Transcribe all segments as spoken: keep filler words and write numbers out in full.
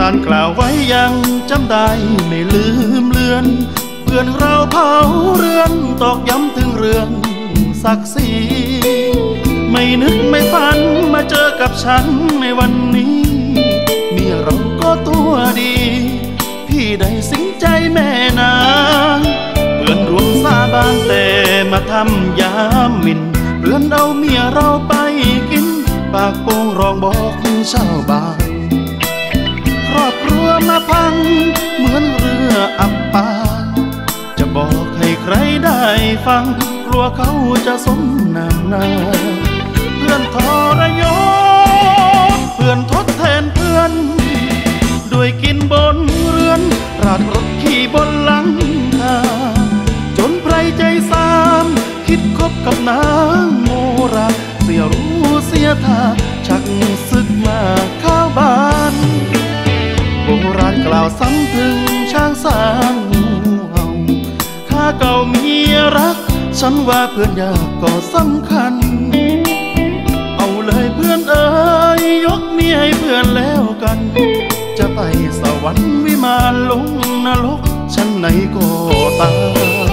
ราณกล่าวไว้ยังจำได้ไม่ลืมเลือนเพื่อนเราเผาเรือนตอกย้ำถึงเรื่องศักดิ์ศรีไม่นึกไม่ฝันมาเจอกับฉันในวันนี้เมียเราก็ตัวดีพี่ได้สิงใจแม่นางเพื่อนรวมสาบานแต่มาทำยาหมิ่นเพื่อนเอาเมียเราไปกินปากโป่งรองบอกชาวบ้านครอบครัวมาพังเหมือนเรืออับปางจะบอกให้ใครได้ฟังกลัวเขาจะสมน้ำหน้าเพื่อนทรยศเพื่อนทดแทนเพื่อนด้วยกินบนเรือนราดรถขี่บนหลังคาจนไพรใจสามคิดคบกับนางโมราเสียรู้เสียท่าชักศึกมาข้าวบ้านโบราณกล่าวซ้ำถึงช้างสางงูเห่าข้าเก่าเมียรักฉันว่าเพื่อนยากก็สำคัญเอาเลยเพื่อนเอ๋ยยกเมียให้เพื่อนแล้วกันจะไปสวรรค์วิมานลงนรกฉันไหนก็ตาม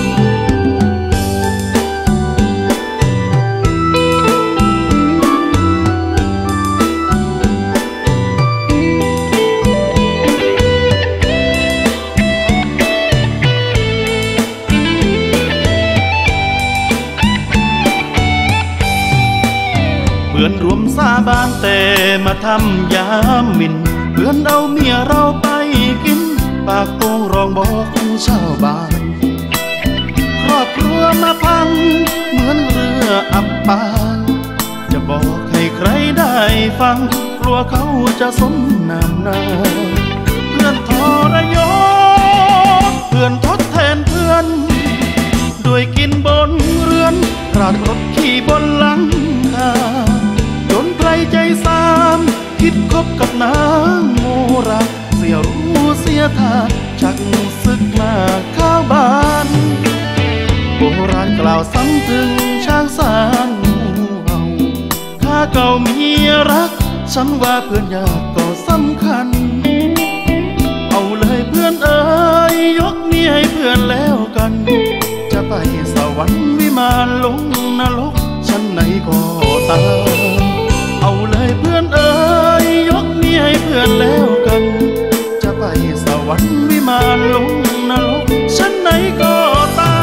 เพื่อนรวมสาบานแต่มาทำยาหมิ่นเพื่อนเอาเมียเราไปกินปากโป่งรองบอกชาวบ้านครอบครัวมาพังเหมือนเรืออับปางจะบอกให้ใครได้ฟังกลัวเขาจะสมน้ำหน้าเพื่อนทรยศเพื่อนทดแทนเพื่อนด้วยกินบนเรือนราดรถขี่บนหลังคาจนไพรใจสามคิดคบกับนางโมราเสียรู้เสียท่าชักศึกมาข้าวบ้านโบราณกล่าวซ้ำถึงช้างสางงูเห่าข้าเก่าเมียรักฉันว่าเพื่อนยากก็สำคัญเอาเลยเพื่อนเอ๋ยยกเมียให้เพื่อนแล้วกันจะไปสวรรค์วิมานลงนรกฉันไหนก็ตามเอาเลยเพื่อนเอ๋ยยกเมียให้เพื่อนแล้วกันจะไปสวรรค์วิมานลงนรกฉันไหนก็ตาม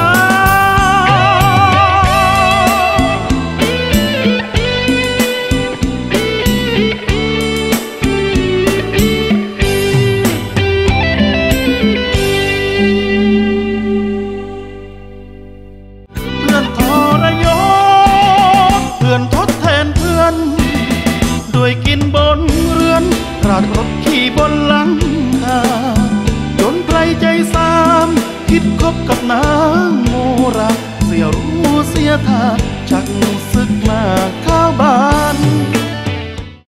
เพื่อนทรยศเพื่อนทดแทนเพื่อนด้วยกินบนเรือนราดรถขี่บนหลังคาจนไพรใจสามคิดคบกับนางโมราเสียรู้เสียท่าชักศึกมาข้าวบ้าน